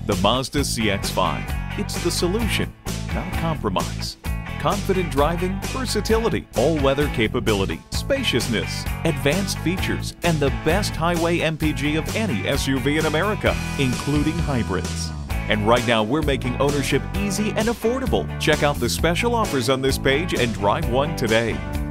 The Mazda CX-5. It's the solution, not a compromise. Confident driving, versatility, all-weather capability, spaciousness, advanced features, and the best highway MPG of any SUV in America, including hybrids. And right now, we're making ownership easy and affordable. Check out the special offers on this page and drive one today.